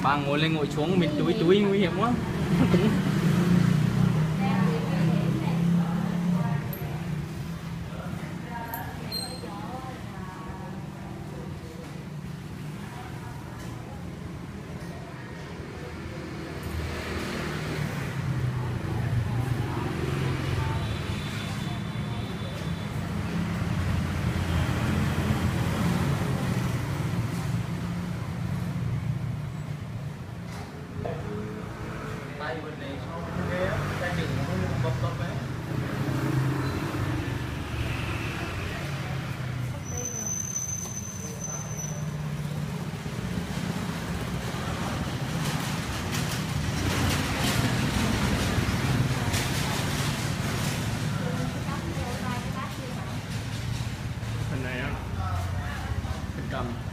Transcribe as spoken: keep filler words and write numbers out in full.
Bà ngồi lên ngồi xuống mình túi túi nguy hiểm quá. Tay bên này sau ghế ra chừng nó bóp bóp đấy. Phần này á, phần cầm.